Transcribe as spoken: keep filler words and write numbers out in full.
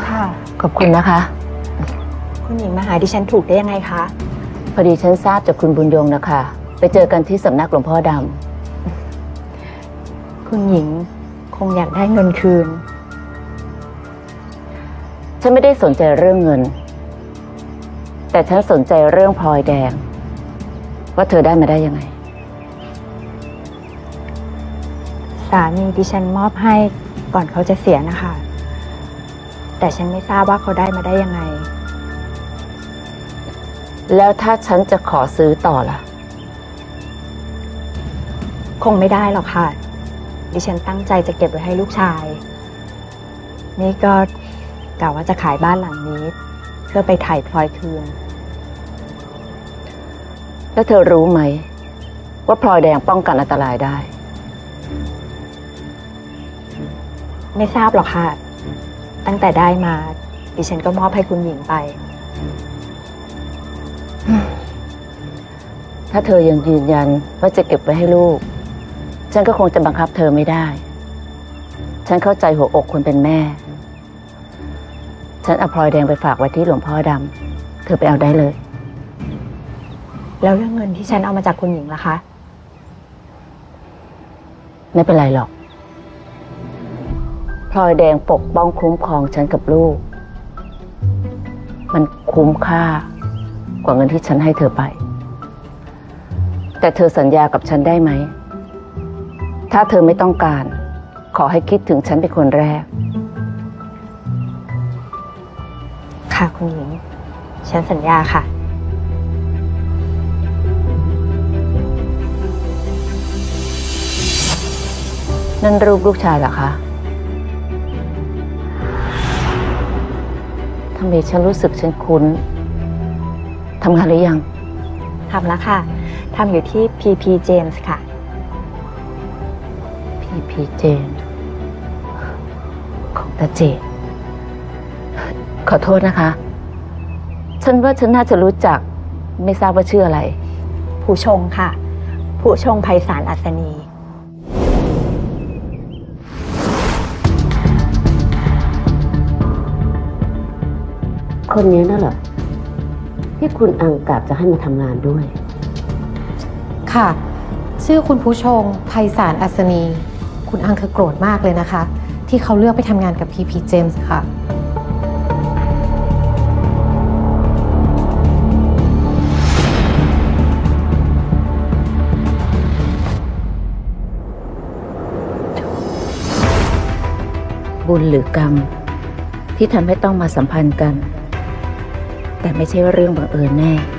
ค่ะขอบคุณนะคะคุณหญิงมาหาดิฉันถูกได้ยังไงคะพอดีฉันทราบจากคุณบุญยงนะคะไปเจอกันที่สำนักหลวงพ่อดำคุณหญิงคงอยากได้เงินคืนฉันไม่ได้สนใจเรื่องเงินแต่ฉันสนใจเรื่องพลอยแดงว่าเธอได้มาได้ยังไงสามีดิฉันมอบให้ก่อนเขาจะเสียนะคะแต่ฉันไม่ทราบว่าเขาได้มาได้ยังไงแล้วถ้าฉันจะขอซื้อต่อล่ะคงไม่ได้หรอกค่ะดิฉันตั้งใจจะเก็บไว้ให้ลูกชายนี่ก็กะว่าจะขายบ้านหลังนี้เพื่อไปถ่ายพลอยคืนแล้วเธอรู้ไหมว่าพลอยแดงป้องกันอันตรายได้ไม่ทราบหรอกค่ะตั้งแต่ได้มาดิฉันก็มอบให้คุณหญิงไปถ้าเธอยังยืนยันว่าจะเก็บไว้ให้ลูกฉันก็คงจะบังคับเธอไม่ได้ฉันเข้าใจหัวอกคนเป็นแม่ฉันเอาพลอยแดงไปฝากไว้ที่หลวงพ่อดำเธอไปเอาได้เลยแล้วเรื่องเงินที่ฉันเอามาจากคุณหญิงล่ะคะไม่เป็นไรหรอกพลอยแดงปกป้องคุ้มครองฉันกับลูกมันคุ้มค่ากว่าเงินที่ฉันให้เธอไปแต่เธอสัญญากับฉันได้ไหมถ้าเธอไม่ต้องการขอให้คิดถึงฉันเป็นคนแรกค่ะคุณหญิงฉันสัญญาค่ะนั่นรูปลูกชายเหรอคะทำไมฉันรู้สึกฉันคุ้นทำงานหรือยังทำแล้วค่ะทำอยู่ที่ พี พี James ค่ะพี พี James ของตาเจดขอโทษนะคะฉันว่าฉันน่าจะรู้จักไม่ทราบว่าชื่ออะไรผู้ชงค่ะผู้ชงไพศาลอัศนีคนนี้น่ะเหรอที่คุณอังกาบจะให้มาทำงานด้วยค่ะชื่อคุณผู้ชงไพศาลอัศนีคุณอังคือโกรธมากเลยนะคะที่เขาเลือกไปทำงานกับ พี พี James ค่ะบุญหรือกรรมที่ทำให้ต้องมาสัมพันธ์กันแต่ไม่ใช่เรื่องบังเอิญแน่